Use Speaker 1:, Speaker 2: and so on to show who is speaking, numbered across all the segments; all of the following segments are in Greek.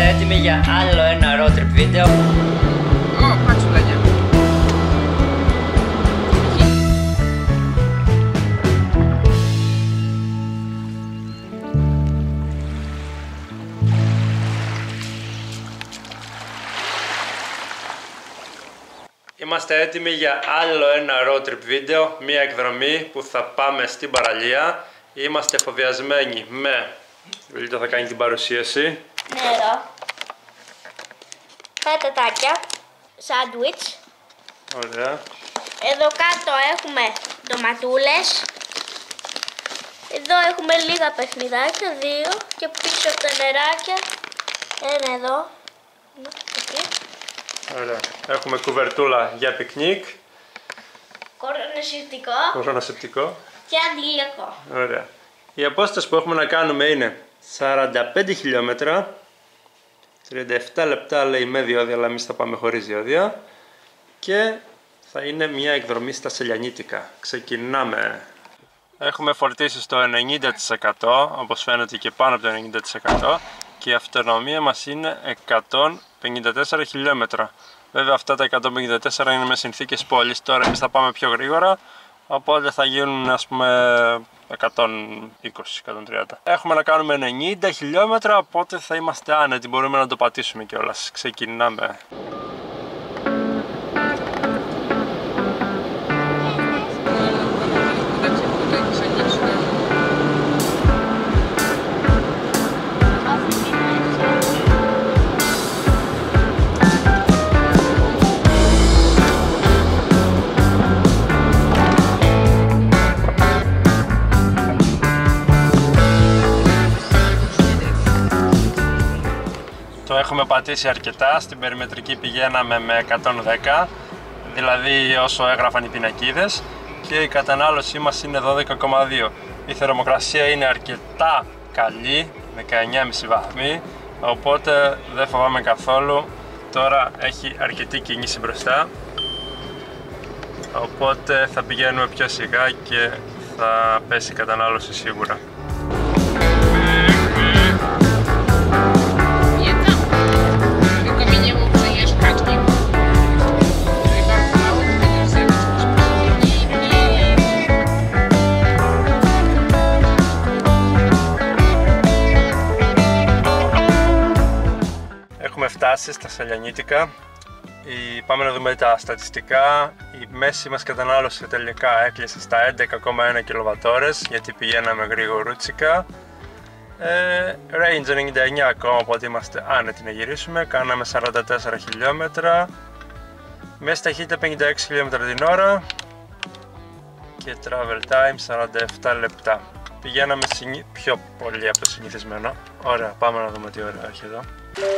Speaker 1: έτοιμοι για άλλο ένα road trip βίντεο.
Speaker 2: Πατσουλάκια.
Speaker 3: Είμαστε έτοιμοι για άλλο ένα road trip βίντεο, μία εκδρομή που θα πάμε στην παραλία. Είμαστε εφοδιασμένοι με... Η Βελίτα θα κάνει την παρουσίαση.
Speaker 4: Νερό. Πατατάκια. Σάντουιτς.
Speaker 3: Ωραία.
Speaker 4: Εδώ κάτω έχουμε ντοματούλες. Εδώ έχουμε λίγα παιχνιδάκια, 2. Και πίσω από τα νεράκια, ένα εδώ. Εκεί.
Speaker 3: Ωραία. Έχουμε κουβερτούλα για πικνίκ. Κορονοσεπτικό.
Speaker 4: Και αντιλιακό.
Speaker 3: Ωραία. Η απόσταση που έχουμε να κάνουμε είναι 45 χιλιόμετρα. 37 λεπτά λέει με διόδια, αλλά εμείς θα πάμε χωρίς διόδια. Και θα είναι μια εκδρομή στα Σελιανίτικα. Ξεκινάμε. Έχουμε φορτίσει στο 90%, όπως φαίνεται και πάνω από το 90%. Και η αυτονομία μας είναι 154 χιλιόμετρα. Βέβαια αυτά τα 154 είναι με συνθήκες πόλης. Τώρα εμείς θα πάμε πιο γρήγορα, οπότε θα γίνουν ας πούμε 120-130. Έχουμε να κάνουμε 90 χιλιόμετρα, οπότε θα είμαστε άνετοι, μπορούμε να το πατήσουμε κιόλας. Ξεκινάμε. Το έχουμε πατήσει αρκετά, στην περιμετρική πηγαίναμε με 110, δηλαδή όσο έγραφαν οι πινακίδες, και η κατανάλωσή μας είναι 12,2. Η θερμοκρασία είναι αρκετά καλή, 19,5 βαθμοί, οπότε δεν φοβάμαι καθόλου. Τώρα έχει αρκετή κίνηση μπροστά, οπότε θα πηγαίνουμε πιο σιγά και θα πέσει η κατανάλωση σίγουρα. Έχουμε φτάσει στα Σελιανίτικα. Πάμε να δούμε τα στατιστικά. Η μέση μας κατανάλωση τελικά έκλεισε στα 11,1 κιλοβατόρες, γιατί πηγαίναμε γρηγορούτσικα. Range 99 ακόμα, οπότε είμαστε άνετοι να γυρίσουμε. Κάναμε 44 χιλιόμετρα. Μέση ταχύτητα 56 χιλιόμετρα την ώρα. Και travel time 47 λεπτά. Πηγαίναμε πιο πολύ από το συνηθισμένο. Ωραία, πάμε να δούμε τι ωραία έχει εδώ.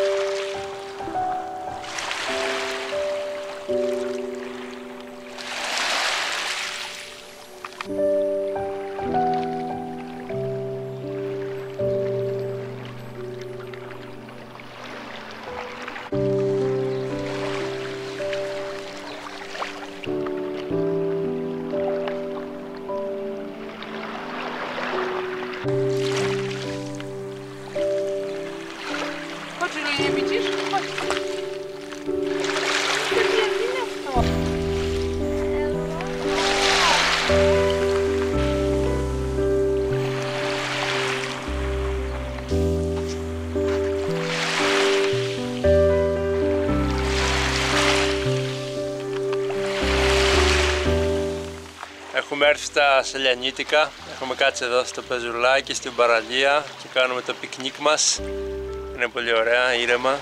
Speaker 3: Έχουμε έρθει στα Σελιανίτικα, έχουμε κάτσει εδώ στο πεζουλάκι, στην παραλία και κάνουμε το πικνίκ μας. Είναι πολύ ωραία, ήρεμα.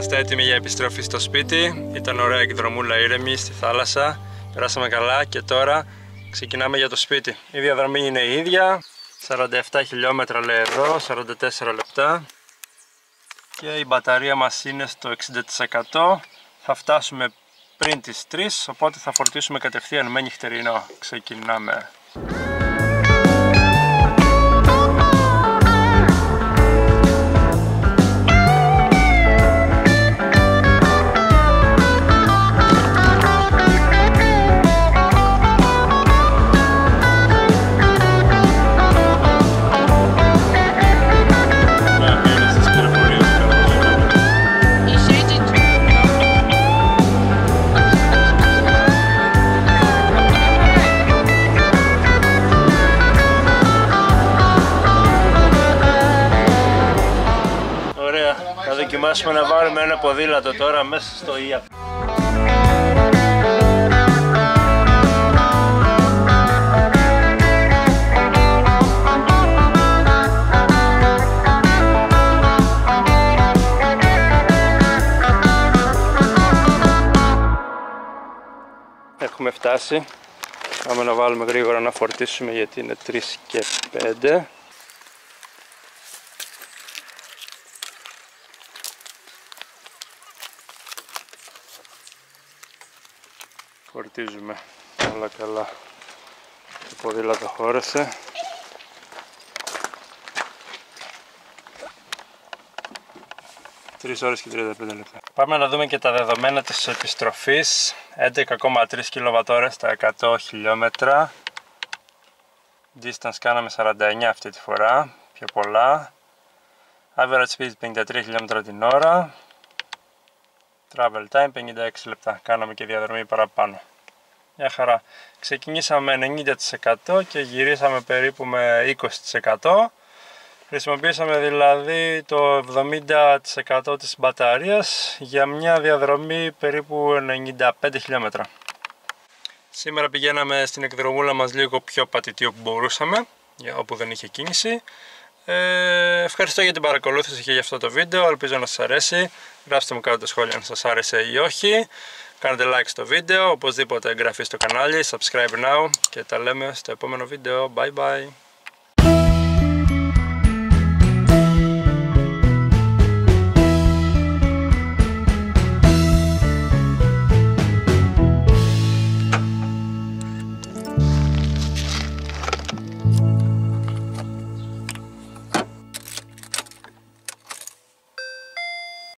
Speaker 3: Είμαστε έτοιμοι για επιστροφή στο σπίτι. Ήταν ωραία εκδρομούλα ήρεμη στη θάλασσα. Περάσαμε καλά και τώρα ξεκινάμε για το σπίτι. Η διαδρομή είναι η ίδια. 47 χιλιόμετρα λέει εδώ, 44 λεπτά. Και η μπαταρία μας είναι στο 60%. Θα φτάσουμε πριν τις 3, οπότε θα φορτίσουμε κατευθείαν με νυχτερινό. Ξεκινάμε. Θα δοκιμάσουμε να βάλουμε ένα ποδήλατο τώρα μέσα στο ΙΑΠ. Έχουμε φτάσει. Πάμε να βάλουμε γρήγορα να φορτίσουμε γιατί είναι 3 και 5. Φορτίζουμε όλα καλά. Το ποδήλατο χώρεσε. Τρεις ώρες και 35 λεπτά. Πάμε να δούμε και τα δεδομένα της επιστροφής. 11,3 kWh στα 100 χιλιόμετρα. Distance κάναμε 49 αυτή τη φορά, πιο πολλά. Average speed 53 χιλιόμετρα την ώρα. Travel time 56 λεπτά. Κάναμε και διαδρομή παραπάνω. Μια χαρά. Ξεκινήσαμε με 90% και γυρίσαμε περίπου με 20%. Χρησιμοποίησαμε δηλαδή το 70% της μπαταρίας για μια διαδρομή περίπου 95 χιλιόμετρα. Σήμερα πηγαίναμε στην εκδρομούλα μας λίγο πιο πατητή όπου μπορούσαμε, όπου δεν είχε κίνηση. Ευχαριστώ για την παρακολούθηση και για αυτό το βίντεο, ελπίζω να σας αρέσει. Γράψτε μου κάτω τα σχόλια αν σας άρεσε ή όχι. Κάντε like στο βίντεο, οπωσδήποτε εγγραφή στο κανάλι, subscribe now και τα λέμε στο επόμενο βίντεο. Bye bye!